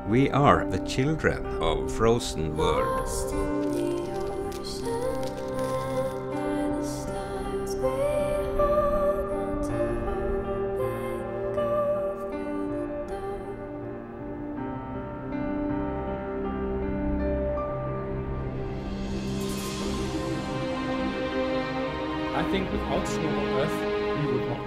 We are the children of frozen world. Lost in the ocean, led by the stars, we hold on to hope and go through the dark. I think without snow on Earth, we would not